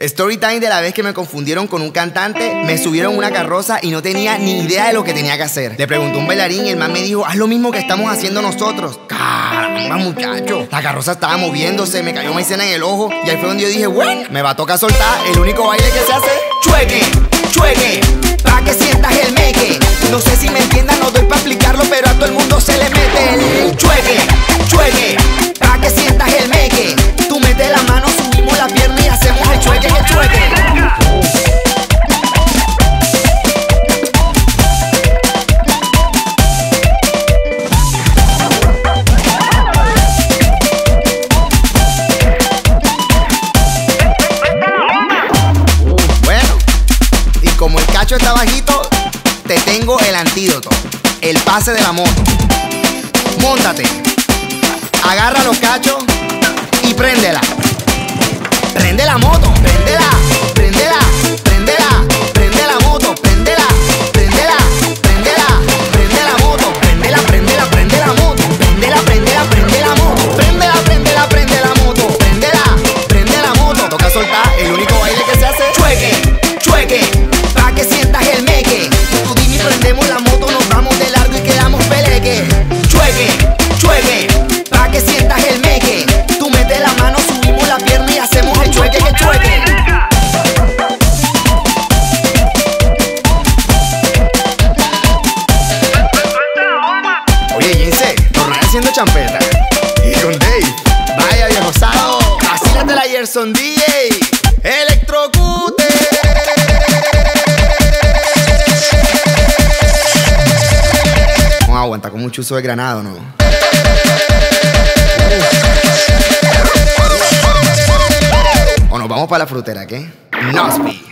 Story time de la vez que me confundieron con un cantante. Me subieron una carroza y no tenía ni idea de lo que tenía que hacer. Le pregunté a un bailarín y el man me dijo: haz lo mismo que estamos haciendo nosotros. Caramba, muchacho, la carroza estaba moviéndose, me cayó maicena en el ojo. Y ahí fue donde yo dije: bueno, me va a tocar soltar el único baile que se hace. Chueque, chueque, pa' que sientas el meque. No sé si me entiendan, no doy pa' explicarlo, pero a todo el mundo se le mete el chueque, chueque, pa' que sientas el meque. Tú metes la mano, subimos la pierna y hacemos el chueque, el chueque. Bueno, y como el cacho está bajito, te tengo el antídoto, el pase de la moto. Móntate, agarra los cachos y préndela. Prende la moto, préndela, préndela, préndela, prende la moto, préndela, préndela, préndela, prende la moto, préndela, préndela, prende la moto, préndela, préndela, prende la moto, préndela, préndela, prende la moto, préndela, prende la moto. Toca soltar el único baile que se hace. Chueque, chueque, pa' que sientas el meque. Tú dime y prendemos la moto, nos vamos de largo y quedamos peleque. Chueque, chueque, pa' que sientas el meque. Tú metes la mano, subimos la pierna y hacemos el chueque, el chueque. Oye, Jinse, tornar haciendo champeta. Y con Dave, vaya viejo sado, vacílate la Gerson DJ, electrocute. No aguanta con mucho uso de granado, ¿no? O nos vamos para la frutera, ¿qué? Nosby.